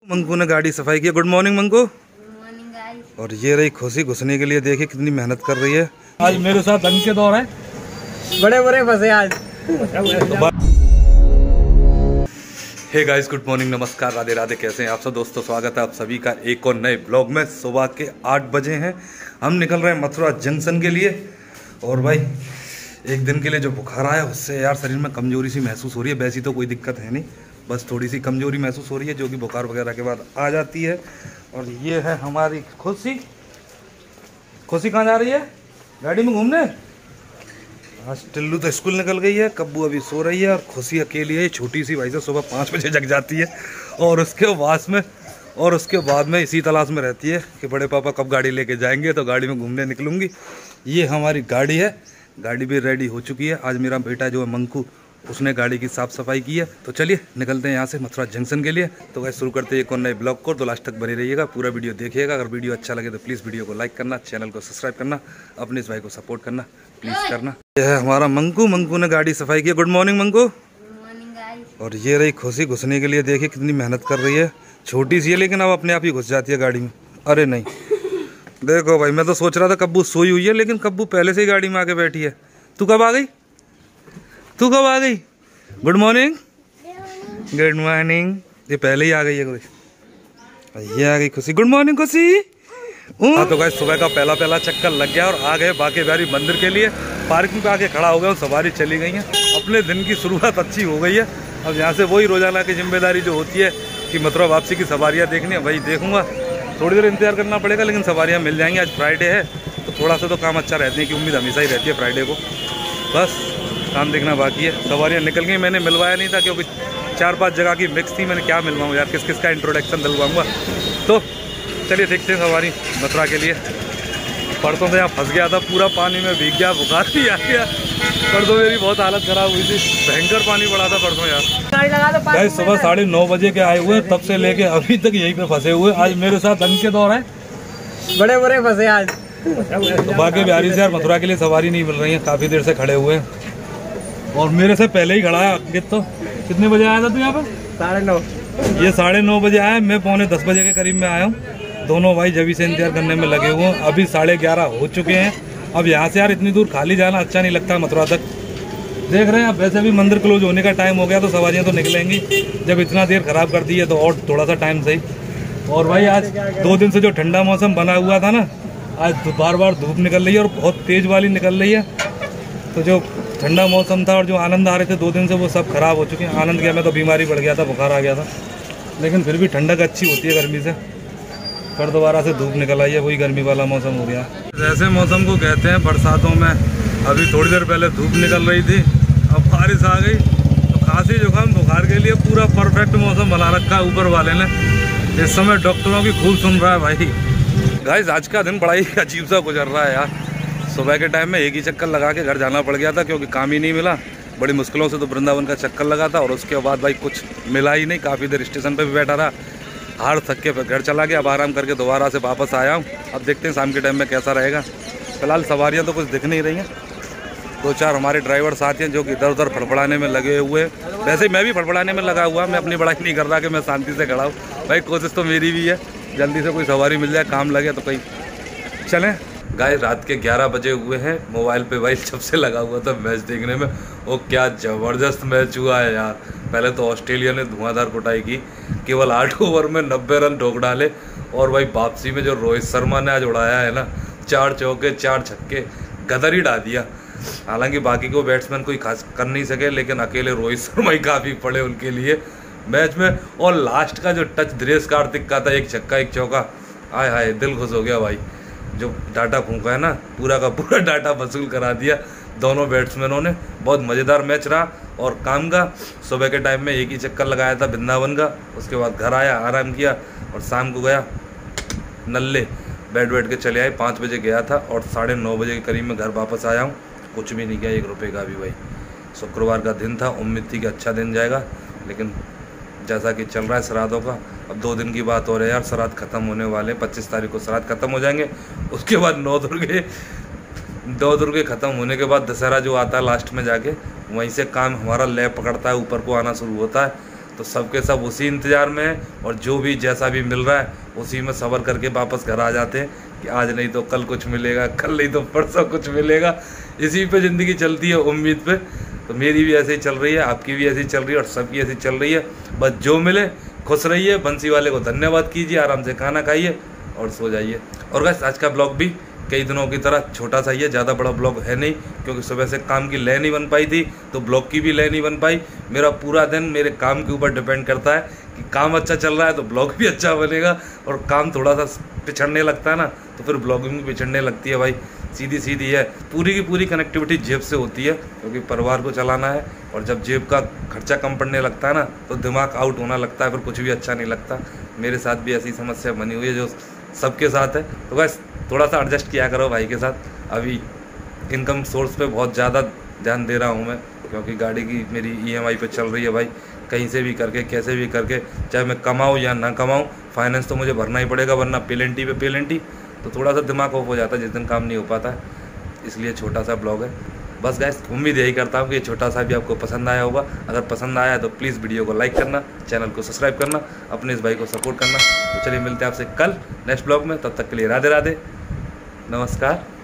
मंकू ने गाड़ी सफाई की। Good morning Manku. Good morning guys. और ये रही खुशी घुसने के लिए, देखिए कितनी मेहनत कर रही है। आज मेरे साथ अंक के दौर है, बड़े बड़े फंसे आज। हे गाइस, गुड मॉर्निंग, नमस्कार, राधे राधे। कैसे हैं आप सब दोस्तों? स्वागत है आप सभी का एक और नए ब्लॉग में। सुबह के 8 बजे हैं, हम निकल रहे हैं मथुरा जंक्शन के लिए। और भाई एक दिन के लिए जो बुखार आया उससे यार शरीर में कमजोरी सी महसूस हो रही है। वैसी तो कोई दिक्कत है नहीं, बस थोड़ी सी कमजोरी महसूस हो रही है जो कि बुखार वगैरह के बाद आ जाती है। और ये है हमारी खुशी। खुशी कहाँ जा रही है? गाड़ी में घूमने। आज टिल्लू तो स्कूल निकल गई है, कब्बू अभी सो रही है और खुशी अकेली है, छोटी सी भाई से सुबह 5 बजे जग जाती है। और उसके बाद में इसी तलाश में रहती है कि बड़े पापा कब गाड़ी लेके जाएंगे तो गाड़ी में घूमने निकलूंगी। ये हमारी गाड़ी है, गाड़ी भी रेडी हो चुकी है। आज मेरा बेटा जो है मंकू, उसने गाड़ी की साफ़ सफाई की है। तो चलिए निकलते हैं यहाँ से मथुरा जंक्शन के लिए। तो वैसे शुरू करते हैं एक और नए ब्लॉग को। तो लास्ट तक बने रहिएगा, पूरा वीडियो देखिएगा। अगर वीडियो अच्छा लगे तो प्लीज़ वीडियो को लाइक करना, चैनल को सब्सक्राइब करना, अपने इस भाई को सपोर्ट करना प्लीज़ करना। यह है हमारा मंकू। मंकू ने गाड़ी सफाई की। Good morning Manku. Good morning guys. और ये रही खुशी घुसने के लिए, देखिए कितनी मेहनत कर रही है। छोटी सी है लेकिन अब अपने आप ही घुस जाती है गाड़ी में। अरे नहीं, देखो भाई, मैं तो सोच रहा था कब्बू सोई हुई है, लेकिन कब्बू पहले से ही गाड़ी में आके बैठी है। तू कब आ गई? Good morning. Good morning. ये पहले ही आ गई है खुशी। ये आ गई खुशी। गुड मॉर्निंग खुशी। हाँ तो गाइस, सुबह का पहला चक्कर लग गया और आ गए बाके बिहारी मंदिर के लिए। पार्किंग पे आके खड़ा हो गया और सवारी चली गई है। अपने दिन की शुरुआत अच्छी हो गई है। अब यहाँ से वही रोजाना की जिम्मेदारी जो होती है कि मथुरा वापसी की सवारियाँ देखनी है, वही देखूंगा। थोड़ी देर इंतजार करना पड़ेगा लेकिन सवारियाँ मिल जाएंगी। आज फ्राइडे है तो थोड़ा सा तो काम अच्छा रहती है, कि उम्मीद हमेशा ही रहती है फ्राइडे को। बस काम देखना बाकी है। सवारियाँ निकल गई, मैंने मिलवाया नहीं था क्योंकि 4-5 जगह की मिक्स थी। मैंने क्या मिलवाऊँ यार, किस किस का इंट्रोडक्शन दिलवाऊँगा। तो चलिए देखते हैं सवारी मथुरा के लिए। परसों से यहाँ फंस गया था, पूरा पानी में भीग गया, बुखार भी आ गया। परसों मेरी बहुत हालत खराब हुई थी, भयंकर पानी पड़ा था परसों यार। भाई सुबह 9:30 बजे के आए हुए, तब से लेके अभी तक यहीं पे फंसे हुए। आज मेरे साथ अंक के दौर है, बड़े बड़े फंसे आज। तो बाके बिहारी से यार मथुरा के लिए सवारी नहीं मिल रही है, काफ़ी देर से खड़े हुए हैं। और मेरे से पहले ही खड़ा है अंकित। तो कितने बजे आया था तू यहाँ पे? 9:30। ये 9:30 बजे आया, मैं 9:45 बजे के करीब में आया हूँ। दोनों भाई जब से इंतजार करने में लगे हुए हैं। अभी 11:30 हो चुके हैं। अब यहाँ से यार इतनी दूर खाली जाना अच्छा नहीं लगता मथुरा तक। देख रहे हैं आप, वैसे भी मंदिर क्लोज होने का टाइम हो गया तो सवारियाँ तो निकलेंगी। जब इतना देर खराब कर दी है तो और थोड़ा सा टाइम सही। और भाई आज 2 दिन से जो ठंडा मौसम बना हुआ था ना, आज बार बार धूप निकल रही है और बहुत तेज़ वाली निकल रही है। तो जो ठंडा मौसम था और जो आनंद आ रहे थे 2 दिन से, वो सब खराब हो चुके हैं। आनंद क्या, मैं तो बीमारी बढ़ गया था, बुखार आ गया था। लेकिन फिर भी ठंडक अच्छी होती है गर्मी से। फिर दोबारा से धूप निकल आई है, वही गर्मी वाला मौसम हो गया। ऐसे मौसम को कहते हैं बरसातों में। अभी थोड़ी देर पहले धूप निकल रही थी, अब बारिश आ गई, तो खांसी जुकाम बुखार के लिए पूरा परफेक्ट मौसम बना रखा है ऊपर वाले ने। इस समय डॉक्टरों की खूब सुन रहा है भाई। गाइस आज का दिन बड़ा ही अजीब सा गुजर रहा है यार। सुबह के टाइम में एक ही चक्कर लगा के घर जाना पड़ गया था क्योंकि काम ही नहीं मिला। बड़ी मुश्किलों से तो वृंदावन का चक्कर लगा था और उसके बाद भाई कुछ मिला ही नहीं। काफ़ी देर स्टेशन पे भी बैठा रहा, हार थक के घर चला गया। अब आराम करके दोबारा से वापस आया हूँ। अब देखते हैं शाम के टाइम में कैसा रहेगा। फिलहाल सवारियाँ तो कुछ दिख नहीं रही हैं। 2-4 हमारे ड्राइवर साथी हैं जो कि इधर उधर फड़फड़ाने में लगे हुए हैं। वैसे मैं भी फड़फड़ाने में लगा हुआ, मैं अपनी बड़ाई नहीं कर रहा कि मैं शांति से खड़ा हूँ भाई। कोशिश तो मेरी भी है, जल्दी से कोई सवारी मिल जाए, काम लगे तो कहीं चलें। गाइस रात के 11 बजे हुए हैं। मोबाइल पे भाई जब से लगा हुआ था मैच देखने में, वो क्या ज़बरदस्त मैच हुआ है यार। पहले तो ऑस्ट्रेलिया ने धुआंधार कुटाई की, केवल 8 ओवर में 90 रन ठोक डाले। और भाई वापसी में जो रोहित शर्मा ने आज उड़ाया है ना, 4 चौके 4 छक्के, गदर ही डाल दिया। हालांकि बाकी को बैट्समैन कोई खास कर नहीं सके, लेकिन अकेले रोहित शर्मा ही काफ़ी पड़े उनके लिए मैच में। और लास्ट का जो टच दिनेश कार्तिक का था, 1 छक्का 1 चौका, आय हाय दिल खुश हो गया भाई। जो डाटा फूंका है ना, पूरा का पूरा डाटा वसूल करा दिया दोनों बैट्समैनों ने। बहुत मज़ेदार मैच रहा और काम का। सुबह के टाइम में एक ही चक्कर लगाया था वृंदावन का, उसके बाद घर आया, आराम किया और शाम को गया नल्ले बैठ के चले आए। 5 बजे गया था और 9:30 बजे के करीब में घर वापस आया हूँ। कुछ भी नहीं किया, 1 रुपये का भी भाई। शुक्रवार का दिन था, उम्मीद थी कि अच्छा दिन जाएगा, लेकिन जैसा कि चल रहा है श्राद्धों का। अब 2 दिन की बात हो रही है यार, श्राद्ध खत्म होने वाले। 25 तारीख को श्राद्ध खत्म हो जाएंगे। उसके बाद 9 दुर्गे खत्म होने के बाद दशहरा जो आता है लास्ट में जाके, वहीं से काम हमारा लय पकड़ता है, ऊपर को आना शुरू होता है। तो सबके सब उसी इंतज़ार में है, और जो भी जैसा भी मिल रहा है उसी में सब्र करके वापस घर आ जाते हैं कि आज नहीं तो कल कुछ मिलेगा, कल नहीं तो परसों कुछ मिलेगा। इसी पे ज़िंदगी चलती है, उम्मीद पे। तो मेरी भी ऐसे ही चल रही है, आपकी भी ऐसी चल रही है, और सबकी ऐसी चल रही है। बस जो मिले खुश रहिए, बंसी वाले को धन्यवाद कीजिए, आराम से खाना खाइए और सो जाइए। और गाइस आज का ब्लॉग भी कई दिनों की तरह छोटा सा ही है, ज़्यादा बड़ा ब्लॉग है नहीं, क्योंकि सुबह से काम की लय नहीं बन पाई थी, तो ब्लॉग की भी लय नहीं बन पाई। मेरा पूरा दिन मेरे काम के ऊपर डिपेंड करता है कि काम अच्छा चल रहा है तो ब्लॉग भी अच्छा बनेगा, और काम थोड़ा सा पिछड़ने लगता है ना तो फिर ब्लॉगिंग भी पिछड़ने लगती है। भाई सीधी सीधी है, पूरी की पूरी कनेक्टिविटी जेब से होती है, क्योंकि परिवार को चलाना है, और जब जेब का खर्चा कम पड़ने लगता है ना तो दिमाग आउट होना लगता है, फिर कुछ भी अच्छा नहीं लगता। मेरे साथ भी ऐसी समस्या बनी हुई है जो सबके साथ है। तो बस थोड़ा सा एडजस्ट किया करो भाई के साथ। अभी इनकम सोर्स पे बहुत ज़्यादा ध्यान दे रहा हूँ मैं, क्योंकि गाड़ी की मेरी EMI पे चल रही है भाई। कहीं से भी करके कैसे भी करके, चाहे मैं कमाऊँ या ना कमाऊँ, फाइनेंस तो मुझे भरना ही पड़ेगा, वरना पेलेंटी पे पेलेंटी। तो थोड़ा सा दिमाग ऑफ हो जाता है जिस दिन काम नहीं हो पाता है, इसलिए छोटा सा ब्लॉग है। बस गाइस उम्मीद यही करता हूँ कि ये छोटा सा भी आपको पसंद आया होगा। अगर पसंद आया तो प्लीज़ वीडियो को लाइक करना, चैनल को सब्सक्राइब करना, अपने इस भाई को सपोर्ट करना। तो चलिए मिलते हैं आपसे कल नेक्स्ट ब्लॉग में, तब तक के लिए राधे राधे, नमस्कार।